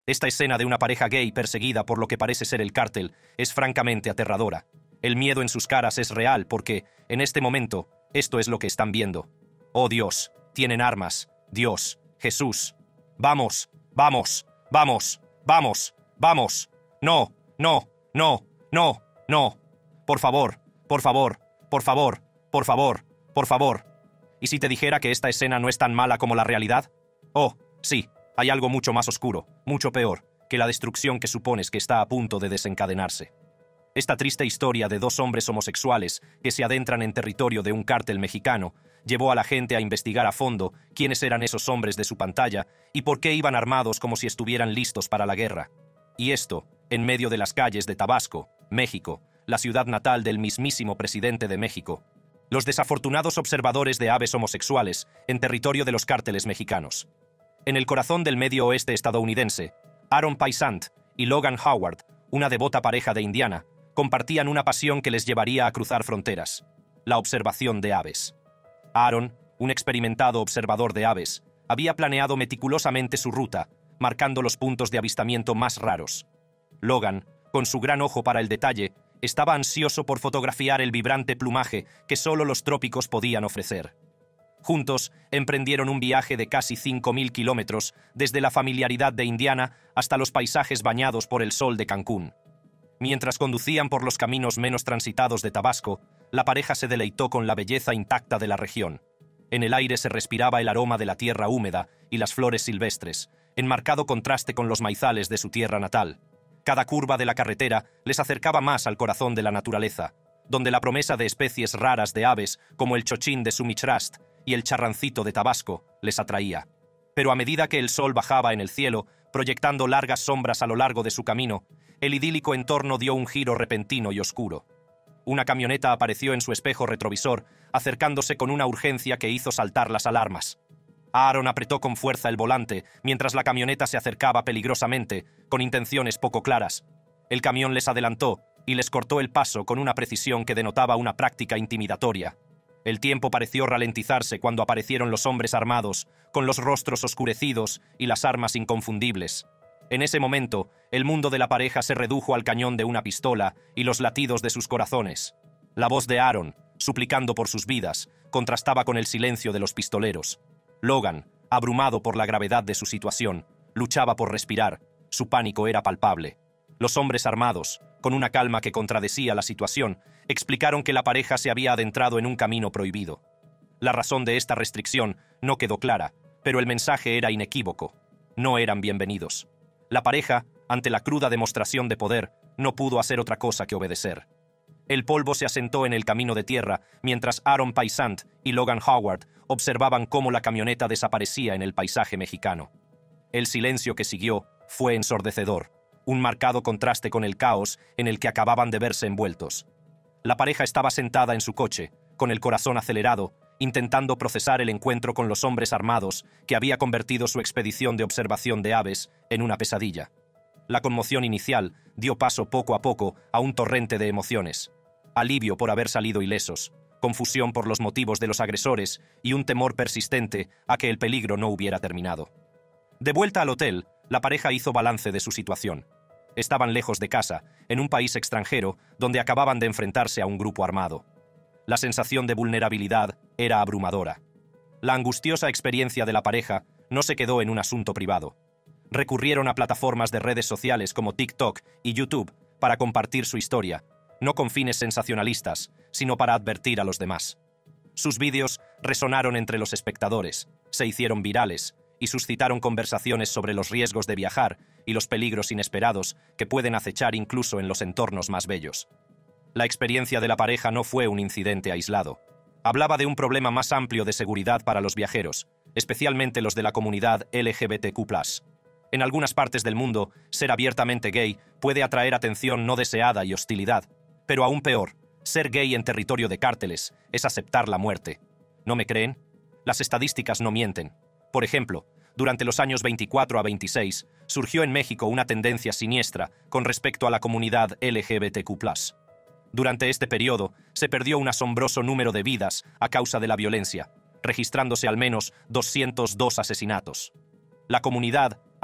Esta escena de una pareja gay perseguida por lo que parece ser el cártel es francamente aterradora. El miedo en sus caras es real porque, en este momento, esto es lo que están viendo. Oh Dios, tienen armas. Dios, Jesús. Vamos, vamos, vamos, vamos, vamos. No, no, no, no, no. Por favor, por favor, por favor, por favor, por favor. ¿Y si te dijera que esta escena no es tan mala como la realidad? Oh, sí, hay algo mucho más oscuro, mucho peor, que la destrucción que supones que está a punto de desencadenarse. Esta triste historia de dos hombres homosexuales que se adentran en territorio de un cártel mexicano llevó a la gente a investigar a fondo quiénes eran esos hombres de su pantalla y por qué iban armados como si estuvieran listos para la guerra. Y esto, en medio de las calles de Tabasco, México, la ciudad natal del mismísimo presidente de México. Los desafortunados observadores de aves homosexuales en territorio de los cárteles mexicanos. En el corazón del medio oeste estadounidense, Aaron Paisant y Logan Howard, una devota pareja de Indiana, compartían una pasión que les llevaría a cruzar fronteras: la observación de aves. Aaron, un experimentado observador de aves, había planeado meticulosamente su ruta, marcando los puntos de avistamiento más raros. Logan, con su gran ojo para el detalle, estaba ansioso por fotografiar el vibrante plumaje que solo los trópicos podían ofrecer. Juntos, emprendieron un viaje de casi 5.000 kilómetros desde la familiaridad de Indiana hasta los paisajes bañados por el sol de Cancún. Mientras conducían por los caminos menos transitados de Tabasco, la pareja se deleitó con la belleza intacta de la región. En el aire se respiraba el aroma de la tierra húmeda y las flores silvestres, en marcado contraste con los maizales de su tierra natal. Cada curva de la carretera les acercaba más al corazón de la naturaleza, donde la promesa de especies raras de aves como el chochín de Sumichrast y el charrancito de Tabasco les atraía. Pero a medida que el sol bajaba en el cielo, proyectando largas sombras a lo largo de su camino, el idílico entorno dio un giro repentino y oscuro. Una camioneta apareció en su espejo retrovisor, acercándose con una urgencia que hizo saltar las alarmas. Aaron apretó con fuerza el volante mientras la camioneta se acercaba peligrosamente, con intenciones poco claras. El camión les adelantó y les cortó el paso con una precisión que denotaba una práctica intimidatoria. El tiempo pareció ralentizarse cuando aparecieron los hombres armados, con los rostros oscurecidos y las armas inconfundibles. En ese momento, el mundo de la pareja se redujo al cañón de una pistola y los latidos de sus corazones. La voz de Aaron, suplicando por sus vidas, contrastaba con el silencio de los pistoleros. Logan, abrumado por la gravedad de su situación, luchaba por respirar. Su pánico era palpable. Los hombres armados, con una calma que contradecía la situación, explicaron que la pareja se había adentrado en un camino prohibido. La razón de esta restricción no quedó clara, pero el mensaje era inequívoco. No eran bienvenidos. La pareja, ante la cruda demostración de poder, no pudo hacer otra cosa que obedecer. El polvo se asentó en el camino de tierra mientras Aaron Paisant y Logan Howard observaban cómo la camioneta desaparecía en el paisaje mexicano. El silencio que siguió fue ensordecedor, un marcado contraste con el caos en el que acababan de verse envueltos. La pareja estaba sentada en su coche, con el corazón acelerado, intentando procesar el encuentro con los hombres armados que había convertido su expedición de observación de aves en una pesadilla. La conmoción inicial dio paso poco a poco a un torrente de emociones. Alivio por haber salido ilesos, confusión por los motivos de los agresores y un temor persistente a que el peligro no hubiera terminado. De vuelta al hotel, la pareja hizo balance de su situación. Estaban lejos de casa, en un país extranjero donde acababan de enfrentarse a un grupo armado. La sensación de vulnerabilidad era abrumadora. La angustiosa experiencia de la pareja no se quedó en un asunto privado. Recurrieron a plataformas de redes sociales como TikTok y YouTube para compartir su historia, no con fines sensacionalistas, sino para advertir a los demás. Sus vídeos resonaron entre los espectadores, se hicieron virales y suscitaron conversaciones sobre los riesgos de viajar y los peligros inesperados que pueden acechar incluso en los entornos más bellos. La experiencia de la pareja no fue un incidente aislado. Hablaba de un problema más amplio de seguridad para los viajeros, especialmente los de la comunidad LGBTQ+. En algunas partes del mundo, ser abiertamente gay puede atraer atención no deseada y hostilidad. Pero aún peor, ser gay en territorio de cárteles es aceptar la muerte. ¿No me creen? Las estadísticas no mienten. Por ejemplo, durante los años 24 a 26, surgió en México una tendencia siniestra con respecto a la comunidad LGBTQ+. Durante este periodo, se perdió un asombroso número de vidas a causa de la violencia, registrándose al menos 202 asesinatos. La comunidad,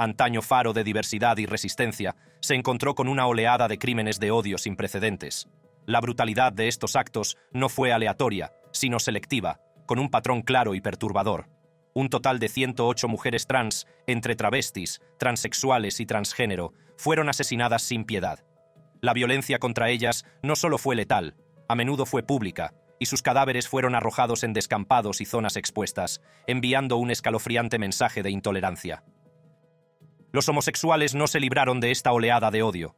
antaño faro de diversidad y resistencia, se encontró con una oleada de crímenes de odio sin precedentes. La brutalidad de estos actos no fue aleatoria, sino selectiva, con un patrón claro y perturbador. Un total de 108 mujeres trans, entre travestis, transexuales y transgénero, fueron asesinadas sin piedad. La violencia contra ellas no solo fue letal, a menudo fue pública, y sus cadáveres fueron arrojados en descampados y zonas expuestas, enviando un escalofriante mensaje de intolerancia. Los homosexuales no se libraron de esta oleada de odio.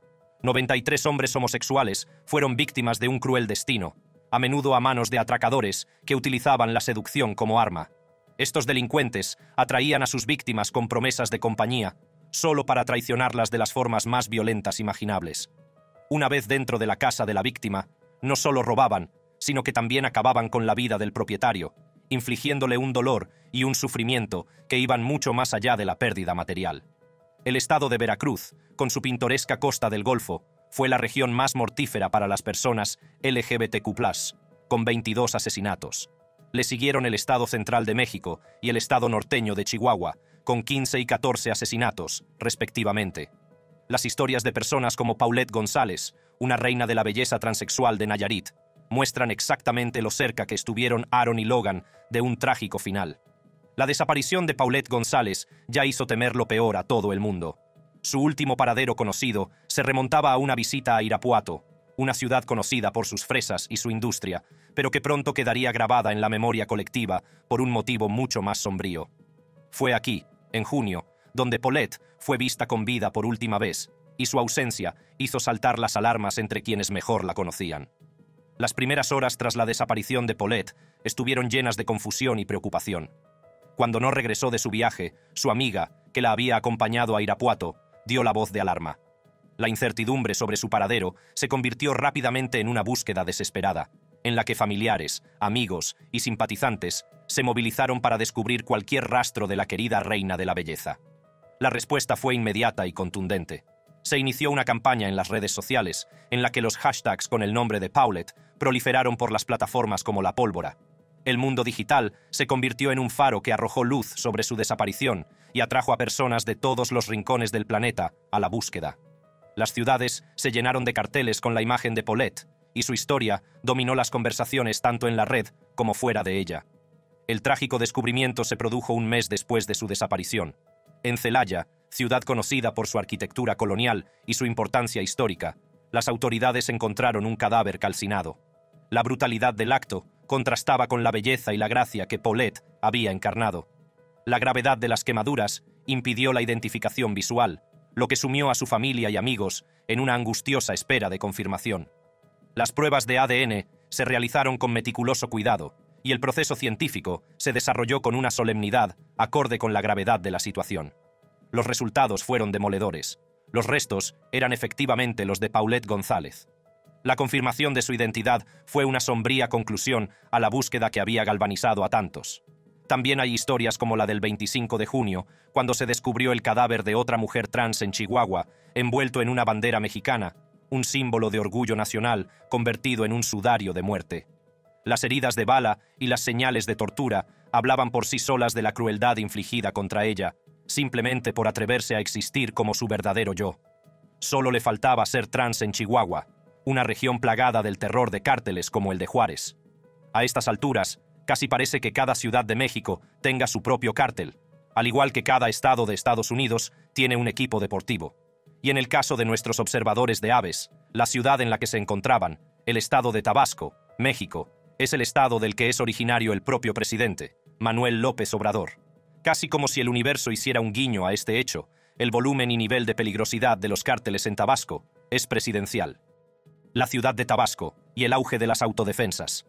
93 hombres homosexuales fueron víctimas de un cruel destino, a menudo a manos de atracadores que utilizaban la seducción como arma. Estos delincuentes atraían a sus víctimas con promesas de compañía, solo para traicionarlas de las formas más violentas imaginables. Una vez dentro de la casa de la víctima, no solo robaban, sino que también acababan con la vida del propietario, infligiéndole un dolor y un sufrimiento que iban mucho más allá de la pérdida material. El estado de Veracruz, con su pintoresca costa del Golfo, fue la región más mortífera para las personas LGBTQ+, con 22 asesinatos. Le siguieron el estado central de México y el estado norteño de Chihuahua, con 15 y 14 asesinatos, respectivamente. Las historias de personas como Paulette González, una reina de la belleza transexual de Nayarit, muestran exactamente lo cerca que estuvieron Aaron y Logan de un trágico final. La desaparición de Paulette González ya hizo temer lo peor a todo el mundo. Su último paradero conocido se remontaba a una visita a Irapuato, una ciudad conocida por sus fresas y su industria, pero que pronto quedaría grabada en la memoria colectiva por un motivo mucho más sombrío. Fue aquí, en junio, donde Paulette fue vista con vida por última vez, y su ausencia hizo saltar las alarmas entre quienes mejor la conocían. Las primeras horas tras la desaparición de Paulette estuvieron llenas de confusión y preocupación. Cuando no regresó de su viaje, su amiga, que la había acompañado a Irapuato, dio la voz de alarma. La incertidumbre sobre su paradero se convirtió rápidamente en una búsqueda desesperada, en la que familiares, amigos y simpatizantes se movilizaron para descubrir cualquier rastro de la querida reina de la belleza. La respuesta fue inmediata y contundente. Se inició una campaña en las redes sociales, en la que los hashtags con el nombre de Paulette proliferaron por las plataformas como la pólvora. El mundo digital se convirtió en un faro que arrojó luz sobre su desaparición y atrajo a personas de todos los rincones del planeta a la búsqueda. Las ciudades se llenaron de carteles con la imagen de Paulette, y su historia dominó las conversaciones tanto en la red como fuera de ella. El trágico descubrimiento se produjo un mes después de su desaparición. En Celaya, ciudad conocida por su arquitectura colonial y su importancia histórica, las autoridades encontraron un cadáver calcinado. La brutalidad del acto contrastaba con la belleza y la gracia que Paulette había encarnado. La gravedad de las quemaduras impidió la identificación visual, lo que sumió a su familia y amigos en una angustiosa espera de confirmación. Las pruebas de ADN se realizaron con meticuloso cuidado, y el proceso científico se desarrolló con una solemnidad acorde con la gravedad de la situación. Los resultados fueron demoledores. Los restos eran efectivamente los de Paulette González. La confirmación de su identidad fue una sombría conclusión a la búsqueda que había galvanizado a tantos. También hay historias como la del 25 de junio, cuando se descubrió el cadáver de otra mujer trans en Chihuahua, envuelto en una bandera mexicana, un símbolo de orgullo nacional convertido en un sudario de muerte. Las heridas de bala y las señales de tortura hablaban por sí solas de la crueldad infligida contra ella, simplemente por atreverse a existir como su verdadero yo. Solo le faltaba ser trans en Chihuahua, una región plagada del terror de cárteles como el de Juárez. A estas alturas, casi parece que cada ciudad de México tenga su propio cártel, al igual que cada estado de Estados Unidos tiene un equipo deportivo. Y en el caso de nuestros observadores de aves, la ciudad en la que se encontraban, el estado de Tabasco, México, es el estado del que es originario el propio presidente, Manuel López Obrador. Casi como si el universo hiciera un guiño a este hecho, el volumen y nivel de peligrosidad de los cárteles en Tabasco es presidencial. La ciudad de Tabasco y el auge de las autodefensas.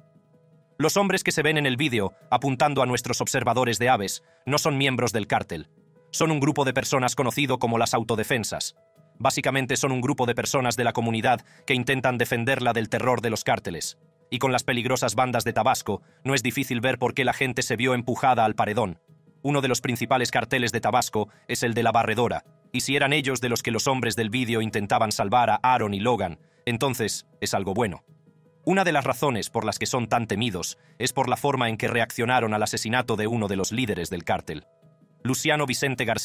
Los hombres que se ven en el vídeo, apuntando a nuestros observadores de aves, no son miembros del cártel. Son un grupo de personas conocido como las autodefensas. Básicamente son un grupo de personas de la comunidad que intentan defenderla del terror de los cárteles. Y con las peligrosas bandas de Tabasco, no es difícil ver por qué la gente se vio empujada al paredón. Uno de los principales carteles de Tabasco es el de la Barredora, y si eran ellos de los que los hombres del vídeo intentaban salvar a Aaron y Logan, entonces es algo bueno. Una de las razones por las que son tan temidos es por la forma en que reaccionaron al asesinato de uno de los líderes del cártel. Luciano Vicente García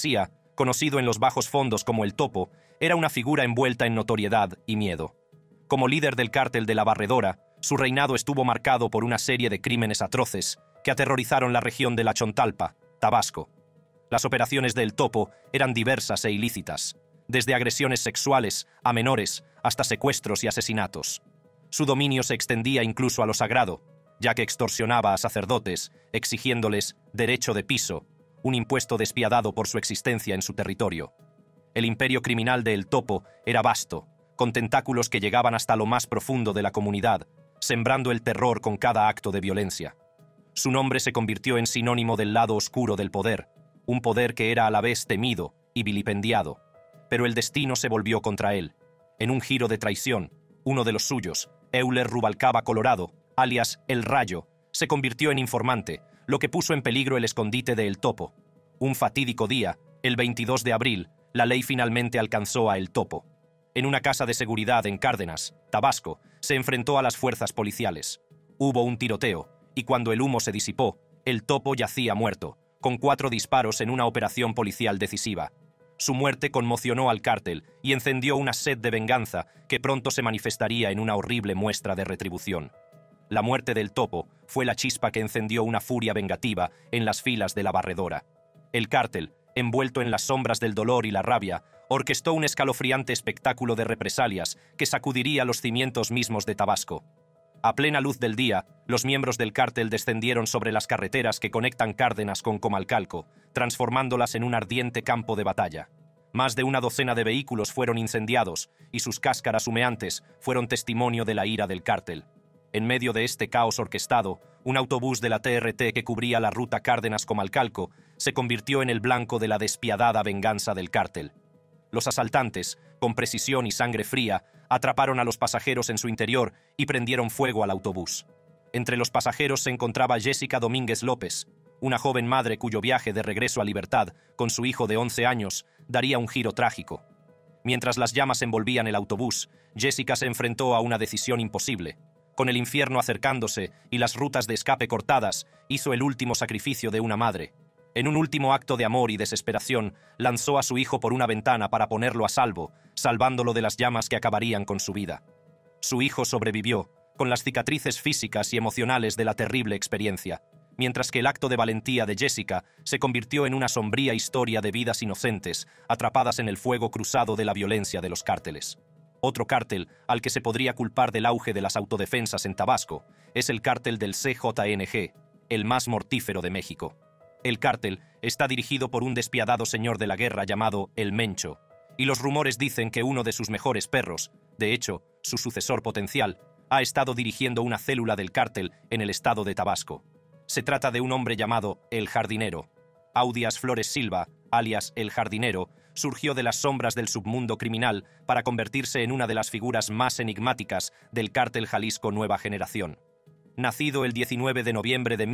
conocido en los bajos fondos como el Topo, era una figura envuelta en notoriedad y miedo. Como líder del cártel de la Barredora, su reinado estuvo marcado por una serie de crímenes atroces que aterrorizaron la región de la Chontalpa, Tabasco. Las operaciones del Topo eran diversas e ilícitas, desde agresiones sexuales a menores hasta secuestros y asesinatos. Su dominio se extendía incluso a lo sagrado, ya que extorsionaba a sacerdotes, exigiéndoles derecho de piso, un impuesto despiadado por su existencia en su territorio. El imperio criminal de El Topo era vasto, con tentáculos que llegaban hasta lo más profundo de la comunidad, sembrando el terror con cada acto de violencia. Su nombre se convirtió en sinónimo del lado oscuro del poder, un poder que era a la vez temido y vilipendiado. Pero el destino se volvió contra él. En un giro de traición, uno de los suyos, Euler Rubalcaba Colorado, alias El Rayo, se convirtió en informante, lo que puso en peligro el escondite de El Topo. Un fatídico día, el 22 de abril, la ley finalmente alcanzó a El Topo. En una casa de seguridad en Cárdenas, Tabasco, se enfrentó a las fuerzas policiales. Hubo un tiroteo, y cuando el humo se disipó, El Topo yacía muerto, con 4 disparos en una operación policial decisiva. Su muerte conmocionó al cártel y encendió una sed de venganza que pronto se manifestaría en una horrible muestra de retribución. La muerte del Topo fue la chispa que encendió una furia vengativa en las filas de la Barredora. El cártel, envuelto en las sombras del dolor y la rabia, orquestó un escalofriante espectáculo de represalias que sacudiría los cimientos mismos de Tabasco. A plena luz del día, los miembros del cártel descendieron sobre las carreteras que conectan Cárdenas con Comalcalco, transformándolas en un ardiente campo de batalla. Más de una docena de vehículos fueron incendiados y sus cáscaras humeantes fueron testimonio de la ira del cártel. En medio de este caos orquestado, un autobús de la TRT que cubría la ruta Cárdenas-Comalcalco se convirtió en el blanco de la despiadada venganza del cártel. Los asaltantes, con precisión y sangre fría, atraparon a los pasajeros en su interior y prendieron fuego al autobús. Entre los pasajeros se encontraba Jessica Domínguez López, una joven madre cuyo viaje de regreso a Libertad con su hijo de 11 años daría un giro trágico. Mientras las llamas envolvían el autobús, Jessica se enfrentó a una decisión imposible. Con el infierno acercándose y las rutas de escape cortadas, hizo el último sacrificio de una madre. En un último acto de amor y desesperación, lanzó a su hijo por una ventana para ponerlo a salvo, salvándolo de las llamas que acabarían con su vida. Su hijo sobrevivió, con las cicatrices físicas y emocionales de la terrible experiencia, mientras que el acto de valentía de Jessica se convirtió en una sombría historia de vidas inocentes atrapadas en el fuego cruzado de la violencia de los cárteles. Otro cártel al que se podría culpar del auge de las autodefensas en Tabasco es el cártel del CJNG, el más mortífero de México. El cártel está dirigido por un despiadado señor de la guerra llamado El Mencho, y los rumores dicen que uno de sus mejores perros, de hecho, su sucesor potencial, ha estado dirigiendo una célula del cártel en el estado de Tabasco. Se trata de un hombre llamado El Jardinero. Audias Flores Silva, alias El Jardinero, surgió de las sombras del submundo criminal para convertirse en una de las figuras más enigmáticas del cártel Jalisco Nueva Generación. Nacido el 19 de noviembre de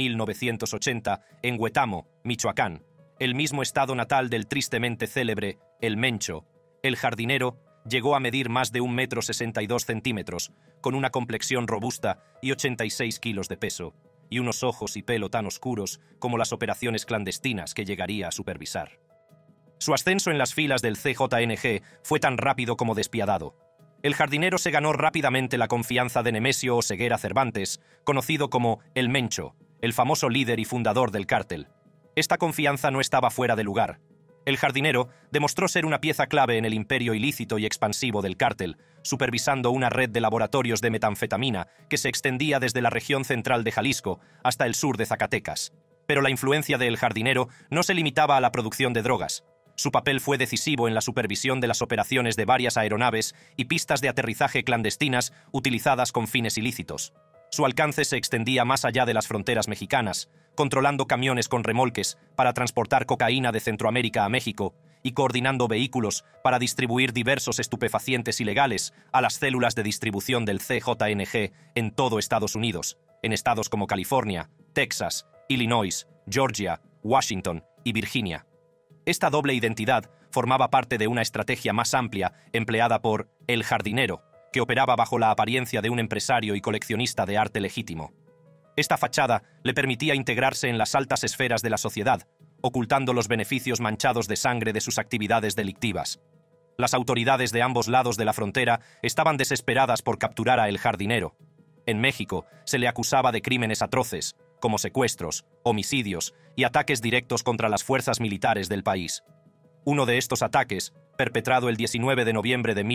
1980 en Huetamo, Michoacán, el mismo estado natal del tristemente célebre El Mencho, El Jardinero llegó a medir más de 1,62 m, con una complexión robusta y 86 kilos de peso, y unos ojos y pelo tan oscuros como las operaciones clandestinas que llegaría a supervisar. Su ascenso en las filas del CJNG fue tan rápido como despiadado. El Jardinero se ganó rápidamente la confianza de Nemesio Oseguera Cervantes, conocido como El Mencho, el famoso líder y fundador del cártel. Esta confianza no estaba fuera de lugar. El Jardinero demostró ser una pieza clave en el imperio ilícito y expansivo del cártel, supervisando una red de laboratorios de metanfetamina que se extendía desde la región central de Jalisco hasta el sur de Zacatecas. Pero la influencia de El Jardinero no se limitaba a la producción de drogas. Su papel fue decisivo en la supervisión de las operaciones de varias aeronaves y pistas de aterrizaje clandestinas utilizadas con fines ilícitos. Su alcance se extendía más allá de las fronteras mexicanas, controlando camiones con remolques para transportar cocaína de Centroamérica a México y coordinando vehículos para distribuir diversos estupefacientes ilegales a las células de distribución del CJNG en todo Estados Unidos, en estados como California, Texas, Illinois, Georgia, Washington y Virginia. Esta doble identidad formaba parte de una estrategia más amplia empleada por El Jardinero, que operaba bajo la apariencia de un empresario y coleccionista de arte legítimo. Esta fachada le permitía integrarse en las altas esferas de la sociedad, ocultando los beneficios manchados de sangre de sus actividades delictivas. Las autoridades de ambos lados de la frontera estaban desesperadas por capturar a El Jardinero. En México se le acusaba de crímenes atroces, como secuestros, homicidios y ataques directos contra las fuerzas militares del país. Uno de estos ataques, perpetrado el 19 de noviembre de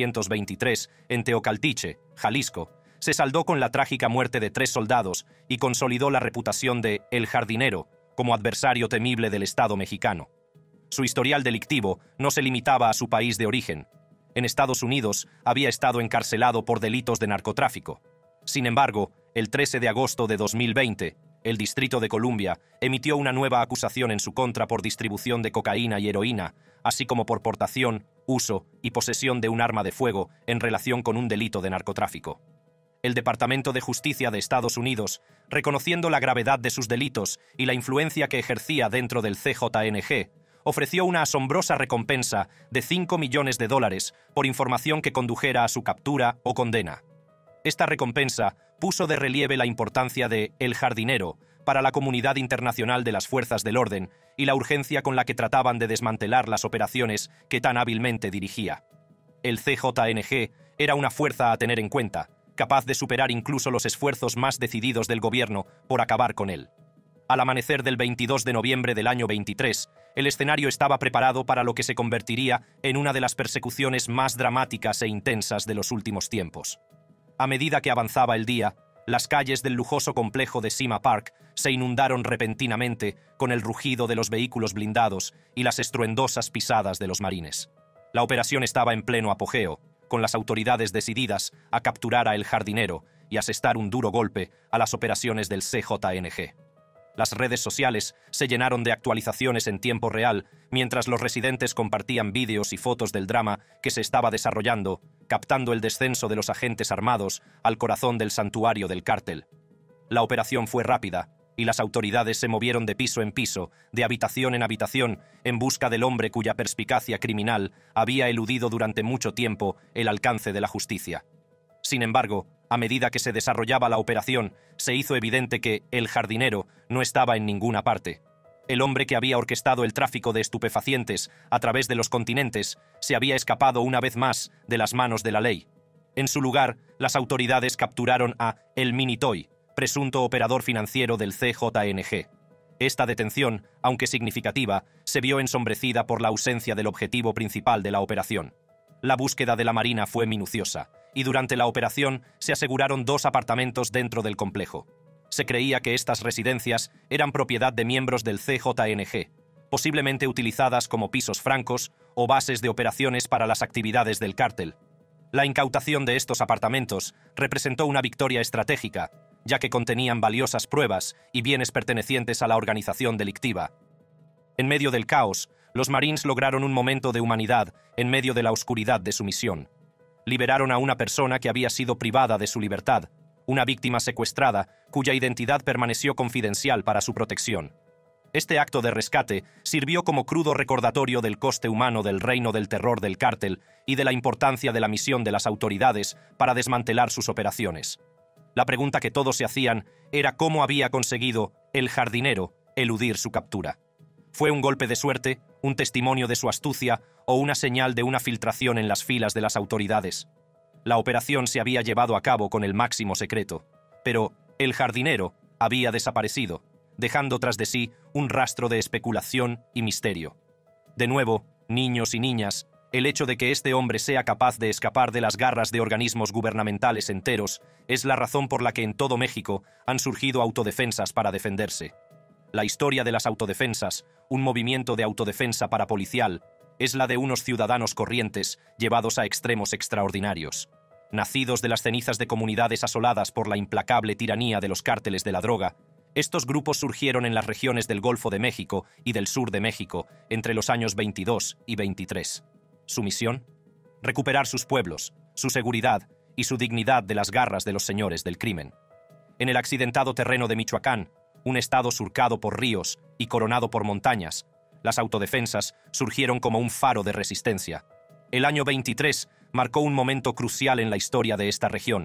1923 en Teocaltiche, Jalisco, se saldó con la trágica muerte de 3 soldados y consolidó la reputación de El Jardinero como adversario temible del Estado mexicano. Su historial delictivo no se limitaba a su país de origen. En Estados Unidos había estado encarcelado por delitos de narcotráfico. Sin embargo, el 13 de agosto de 2020, el Distrito de Columbia emitió una nueva acusación en su contra por distribución de cocaína y heroína, así como por portación, uso y posesión de un arma de fuego en relación con un delito de narcotráfico. El Departamento de Justicia de Estados Unidos, reconociendo la gravedad de sus delitos y la influencia que ejercía dentro del CJNG, ofreció una asombrosa recompensa de $5 millones por información que condujera a su captura o condena. Esta recompensa puso de relieve la importancia de El Jardinero para la comunidad internacional de las fuerzas del orden y la urgencia con la que trataban de desmantelar las operaciones que tan hábilmente dirigía. El CJNG era una fuerza a tener en cuenta, capaz de superar incluso los esfuerzos más decididos del gobierno por acabar con él. Al amanecer del 22 de noviembre del año 23, el escenario estaba preparado para lo que se convertiría en una de las persecuciones más dramáticas e intensas de los últimos tiempos. A medida que avanzaba el día, las calles del lujoso complejo de Cima Park se inundaron repentinamente con el rugido de los vehículos blindados y las estruendosas pisadas de los marines. La operación estaba en pleno apogeo, con las autoridades decididas a capturar a El Jardinero y asestar un duro golpe a las operaciones del CJNG. Las redes sociales se llenaron de actualizaciones en tiempo real mientras los residentes compartían vídeos y fotos del drama que se estaba desarrollando, captando el descenso de los agentes armados al corazón del santuario del cártel. La operación fue rápida y las autoridades se movieron de piso en piso, de habitación en habitación, en busca del hombre cuya perspicacia criminal había eludido durante mucho tiempo el alcance de la justicia. Sin embargo, a medida que se desarrollaba la operación, se hizo evidente que El Jardinero no estaba en ninguna parte. El hombre que había orquestado el tráfico de estupefacientes a través de los continentes se había escapado una vez más de las manos de la ley. En su lugar, las autoridades capturaron a El Minitoy, presunto operador financiero del CJNG. Esta detención, aunque significativa, se vio ensombrecida por la ausencia del objetivo principal de la operación. La búsqueda de la Marina fue minuciosa, y durante la operación se aseguraron 2 apartamentos dentro del complejo. Se creía que estas residencias eran propiedad de miembros del CJNG, posiblemente utilizadas como pisos francos o bases de operaciones para las actividades del cártel. La incautación de estos apartamentos representó una victoria estratégica, ya que contenían valiosas pruebas y bienes pertenecientes a la organización delictiva. En medio del caos, los Marines lograron un momento de humanidad en medio de la oscuridad de su misión. Liberaron a una persona que había sido privada de su libertad, una víctima secuestrada cuya identidad permaneció confidencial para su protección. Este acto de rescate sirvió como crudo recordatorio del coste humano del reino del terror del cártel y de la importancia de la misión de las autoridades para desmantelar sus operaciones. La pregunta que todos se hacían era cómo había conseguido El Jardinero eludir su captura. ¿Fue un golpe de suerte, un testimonio de su astucia o una señal de una filtración en las filas de las autoridades? La operación se había llevado a cabo con el máximo secreto, pero El Jardinero había desaparecido, dejando tras de sí un rastro de especulación y misterio. De nuevo, niños y niñas, el hecho de que este hombre sea capaz de escapar de las garras de organismos gubernamentales enteros es la razón por la que en todo México han surgido autodefensas para defenderse. La historia de las autodefensas, un movimiento de autodefensa parapolicial, es la de unos ciudadanos corrientes llevados a extremos extraordinarios. Nacidos de las cenizas de comunidades asoladas por la implacable tiranía de los cárteles de la droga, estos grupos surgieron en las regiones del Golfo de México y del sur de México entre los años 22 y 23. ¿Su misión? Recuperar sus pueblos, su seguridad y su dignidad de las garras de los señores del crimen. En el accidentado terreno de Michoacán, un estado surcado por ríos y coronado por montañas, las autodefensas surgieron como un faro de resistencia. El año 23 marcó un momento crucial en la historia de esta región,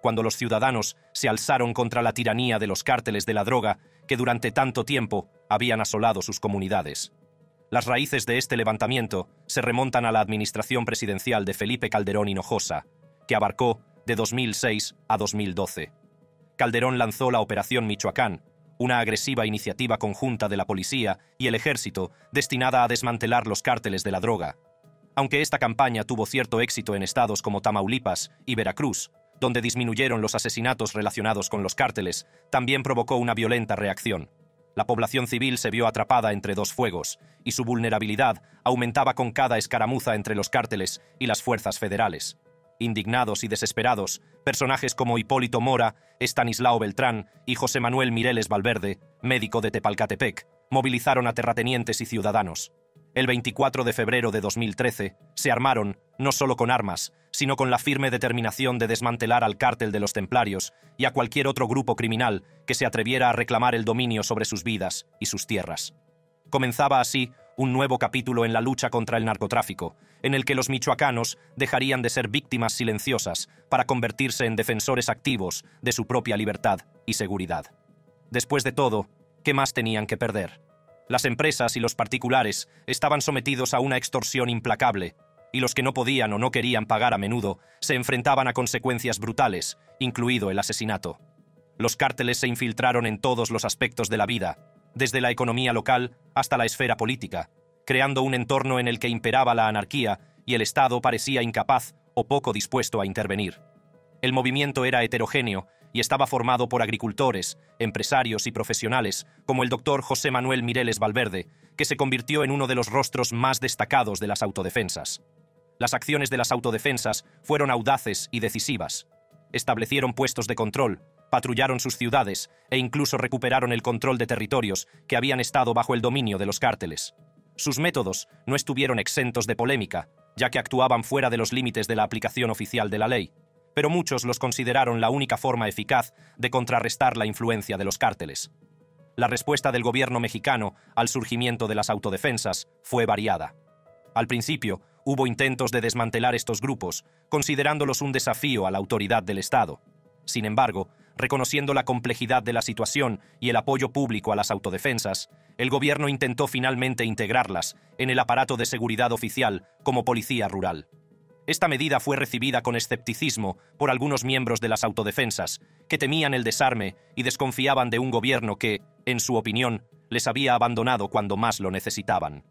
cuando los ciudadanos se alzaron contra la tiranía de los cárteles de la droga que durante tanto tiempo habían asolado sus comunidades. Las raíces de este levantamiento se remontan a la administración presidencial de Felipe Calderón Hinojosa, que abarcó de 2006 a 2012. Calderón lanzó la Operación Michoacán, una agresiva iniciativa conjunta de la policía y el ejército destinada a desmantelar los cárteles de la droga. Aunque esta campaña tuvo cierto éxito en estados como Tamaulipas y Veracruz, donde disminuyeron los asesinatos relacionados con los cárteles, también provocó una violenta reacción. La población civil se vio atrapada entre dos fuegos, y su vulnerabilidad aumentaba con cada escaramuza entre los cárteles y las fuerzas federales. Indignados y desesperados, personajes como Hipólito Mora, Estanislao Beltrán y José Manuel Mireles Valverde, médico de Tepalcatepec, movilizaron a terratenientes y ciudadanos. El 24 de febrero de 2013 se armaron, no solo con armas, sino con la firme determinación de desmantelar al cártel de los Templarios y a cualquier otro grupo criminal que se atreviera a reclamar el dominio sobre sus vidas y sus tierras. Comenzaba así un nuevo capítulo en la lucha contra el narcotráfico, en el que los michoacanos dejarían de ser víctimas silenciosas para convertirse en defensores activos de su propia libertad y seguridad. Después de todo, ¿qué más tenían que perder? Las empresas y los particulares estaban sometidos a una extorsión implacable, y los que no podían o no querían pagar a menudo se enfrentaban a consecuencias brutales, incluido el asesinato. Los cárteles se infiltraron en todos los aspectos de la vida, desde la economía local hasta la esfera política, creando un entorno en el que imperaba la anarquía y el Estado parecía incapaz o poco dispuesto a intervenir. El movimiento era heterogéneo y estaba formado por agricultores, empresarios y profesionales, como el doctor José Manuel Mireles Valverde, que se convirtió en uno de los rostros más destacados de las autodefensas. Las acciones de las autodefensas fueron audaces y decisivas. Establecieron puestos de control, patrullaron sus ciudades e incluso recuperaron el control de territorios que habían estado bajo el dominio de los cárteles. Sus métodos no estuvieron exentos de polémica, ya que actuaban fuera de los límites de la aplicación oficial de la ley, pero muchos los consideraron la única forma eficaz de contrarrestar la influencia de los cárteles. La respuesta del gobierno mexicano al surgimiento de las autodefensas fue variada. Al principio, hubo intentos de desmantelar estos grupos, considerándolos un desafío a la autoridad del Estado. Sin embargo, reconociendo la complejidad de la situación y el apoyo público a las autodefensas, el gobierno intentó finalmente integrarlas en el aparato de seguridad oficial como policía rural. Esta medida fue recibida con escepticismo por algunos miembros de las autodefensas, que temían el desarme y desconfiaban de un gobierno que, en su opinión, les había abandonado cuando más lo necesitaban.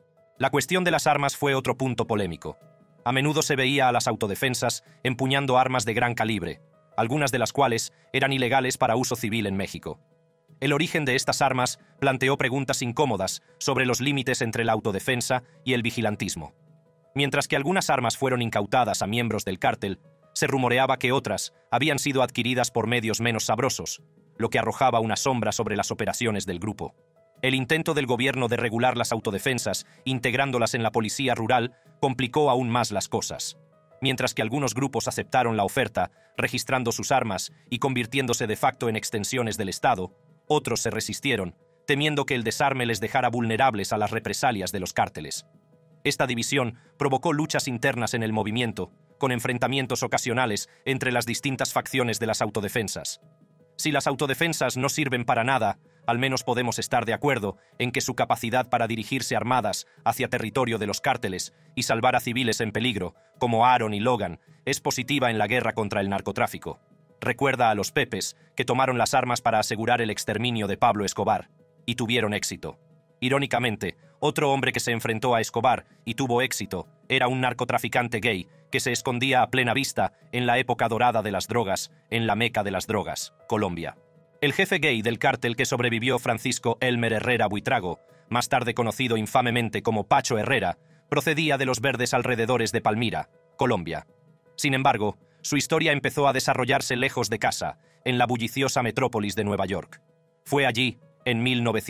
La cuestión de las armas fue otro punto polémico. A menudo se veía a las autodefensas empuñando armas de gran calibre, algunas de las cuales eran ilegales para uso civil en México. El origen de estas armas planteó preguntas incómodas sobre los límites entre la autodefensa y el vigilantismo. Mientras que algunas armas fueron incautadas a miembros del cártel, se rumoreaba que otras habían sido adquiridas por medios menos sabrosos, lo que arrojaba una sombra sobre las operaciones del grupo. El intento del gobierno de regular las autodefensas, integrándolas en la policía rural, complicó aún más las cosas. Mientras que algunos grupos aceptaron la oferta, registrando sus armas y convirtiéndose de facto en extensiones del Estado, otros se resistieron, temiendo que el desarme les dejara vulnerables a las represalias de los cárteles. Esta división provocó luchas internas en el movimiento, con enfrentamientos ocasionales entre las distintas facciones de las autodefensas. Si las autodefensas no sirven para nada, al menos podemos estar de acuerdo en que su capacidad para dirigirse armadas hacia territorio de los cárteles y salvar a civiles en peligro, como Aaron y Logan, es positiva en la guerra contra el narcotráfico. Recuerda a los Pepes, que tomaron las armas para asegurar el exterminio de Pablo Escobar, y tuvieron éxito. Irónicamente, otro hombre que se enfrentó a Escobar y tuvo éxito era un narcotraficante gay que se escondía a plena vista en la época dorada de las drogas, en la meca de las drogas, Colombia. El jefe gay del cártel que sobrevivió, Francisco Elmer Herrera Buitrago, más tarde conocido infamemente como Pacho Herrera, procedía de los verdes alrededores de Palmira, Colombia. Sin embargo, su historia empezó a desarrollarse lejos de casa, en la bulliciosa metrópolis de Nueva York. Fue allí, en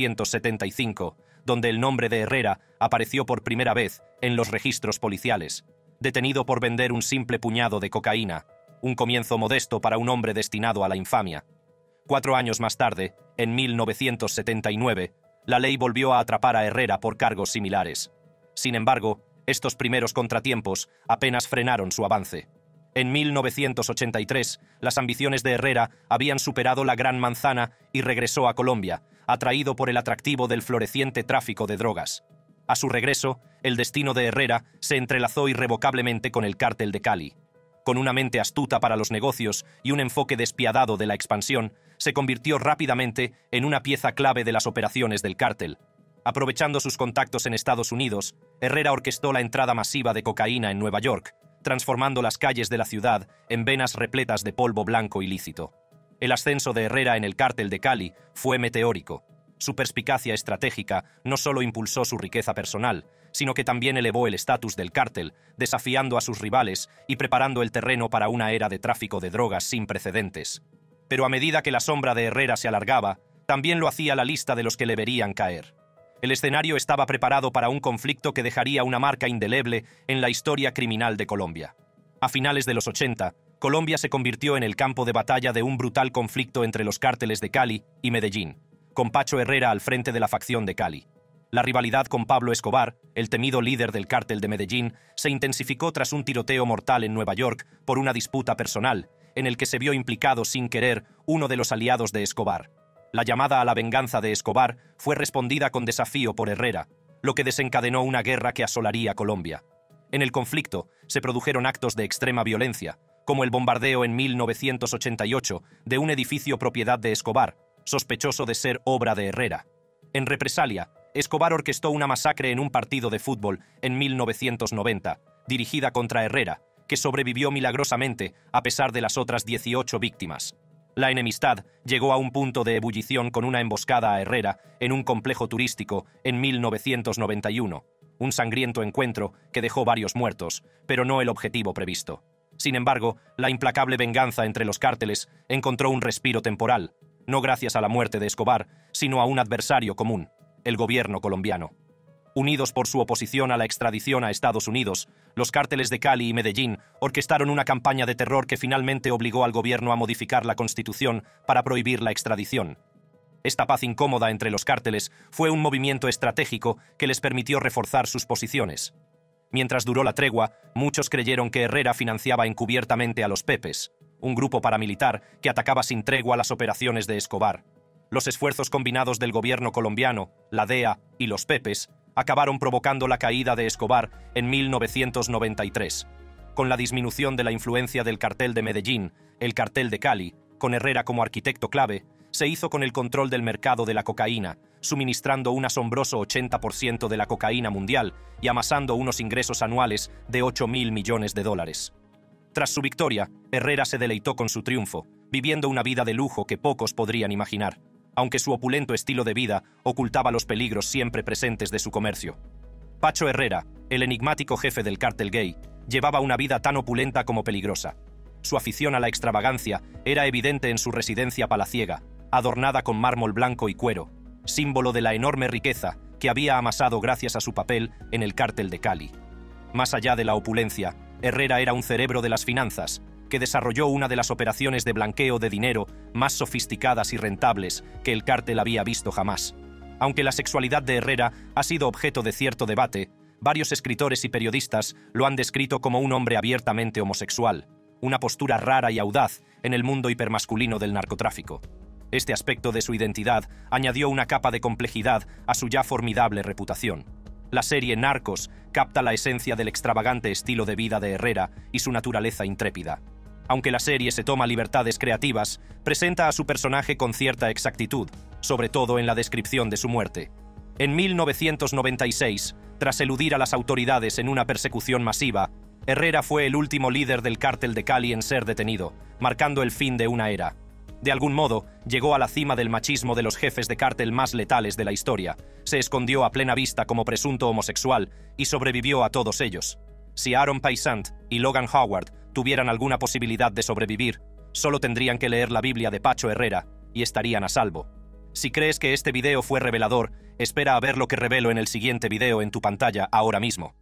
1975, donde el nombre de Herrera apareció por primera vez en los registros policiales, detenido por vender un simple puñado de cocaína, un comienzo modesto para un hombre destinado a la infamia. 4 años más tarde, en 1979, la ley volvió a atrapar a Herrera por cargos similares. Sin embargo, estos primeros contratiempos apenas frenaron su avance. En 1983, las ambiciones de Herrera habían superado la Gran Manzana y regresó a Colombia, atraído por el atractivo del floreciente tráfico de drogas. A su regreso, el destino de Herrera se entrelazó irrevocablemente con el cártel de Cali. Con una mente astuta para los negocios y un enfoque despiadado de la expansión, se convirtió rápidamente en una pieza clave de las operaciones del cártel. Aprovechando sus contactos en Estados Unidos, Herrera orquestó la entrada masiva de cocaína en Nueva York, transformando las calles de la ciudad en venas repletas de polvo blanco ilícito. El ascenso de Herrera en el cártel de Cali fue meteórico. Su perspicacia estratégica no solo impulsó su riqueza personal, sino que también elevó el estatus del cártel, desafiando a sus rivales y preparando el terreno para una era de tráfico de drogas sin precedentes. Pero a medida que la sombra de Herrera se alargaba, también lo hacía la lista de los que le verían caer. El escenario estaba preparado para un conflicto que dejaría una marca indeleble en la historia criminal de Colombia. A finales de los 80, Colombia se convirtió en el campo de batalla de un brutal conflicto entre los cárteles de Cali y Medellín, con Pacho Herrera al frente de la facción de Cali. La rivalidad con Pablo Escobar, el temido líder del cártel de Medellín, se intensificó tras un tiroteo mortal en Nueva York por una disputa personal, en el que se vio implicado sin querer uno de los aliados de Escobar. La llamada a la venganza de Escobar fue respondida con desafío por Herrera, lo que desencadenó una guerra que asolaría Colombia. En el conflicto se produjeron actos de extrema violencia, como el bombardeo en 1988 de un edificio propiedad de Escobar, sospechoso de ser obra de Herrera. En represalia, Escobar orquestó una masacre en un partido de fútbol en 1990, dirigida contra Herrera, que sobrevivió milagrosamente a pesar de las otras 18 víctimas. La enemistad llegó a un punto de ebullición con una emboscada a Herrera en un complejo turístico en 1991, un sangriento encuentro que dejó varios muertos, pero no el objetivo previsto. Sin embargo, la implacable venganza entre los cárteles encontró un respiro temporal, no gracias a la muerte de Escobar, sino a un adversario común, el gobierno colombiano. Unidos por su oposición a la extradición a Estados Unidos, los cárteles de Cali y Medellín orquestaron una campaña de terror que finalmente obligó al gobierno a modificar la Constitución para prohibir la extradición. Esta paz incómoda entre los cárteles fue un movimiento estratégico que les permitió reforzar sus posiciones. Mientras duró la tregua, muchos creyeron que Herrera financiaba encubiertamente a los Pepes, un grupo paramilitar que atacaba sin tregua las operaciones de Escobar. Los esfuerzos combinados del gobierno colombiano, la DEA y los Pepes acabaron provocando la caída de Escobar en 1993. Con la disminución de la influencia del cartel de Medellín, el cartel de Cali, con Herrera como arquitecto clave, se hizo con el control del mercado de la cocaína, suministrando un asombroso 80% de la cocaína mundial y amasando unos ingresos anuales de $8.000 millones. Tras su victoria, Herrera se deleitó con su triunfo, viviendo una vida de lujo que pocos podrían imaginar, aunque su opulento estilo de vida ocultaba los peligros siempre presentes de su comercio. Pacho Herrera, el enigmático jefe del cártel gay, llevaba una vida tan opulenta como peligrosa. Su afición a la extravagancia era evidente en su residencia palaciega, adornada con mármol blanco y cuero, símbolo de la enorme riqueza que había amasado gracias a su papel en el cártel de Cali. Más allá de la opulencia, Herrera era un cerebro de las finanzas, que desarrolló una de las operaciones de blanqueo de dinero más sofisticadas y rentables que el cártel había visto jamás. Aunque la sexualidad de Herrera ha sido objeto de cierto debate, varios escritores y periodistas lo han descrito como un hombre abiertamente homosexual, una postura rara y audaz en el mundo hipermasculino del narcotráfico. Este aspecto de su identidad añadió una capa de complejidad a su ya formidable reputación. La serie Narcos capta la esencia del extravagante estilo de vida de Herrera y su naturaleza intrépida. Aunque la serie se toma libertades creativas, presenta a su personaje con cierta exactitud, sobre todo en la descripción de su muerte. En 1996, tras eludir a las autoridades en una persecución masiva, Herrera fue el último líder del cártel de Cali en ser detenido, marcando el fin de una era. De algún modo, llegó a la cima del machismo de los jefes de cártel más letales de la historia, se escondió a plena vista como presunto homosexual y sobrevivió a todos ellos. Si Aaron Paysant y Logan Howard tuvieran alguna posibilidad de sobrevivir, solo tendrían que leer la Biblia de Pacho Herrera y estarían a salvo. Si crees que este video fue revelador, espera a ver lo que revelo en el siguiente video en tu pantalla ahora mismo.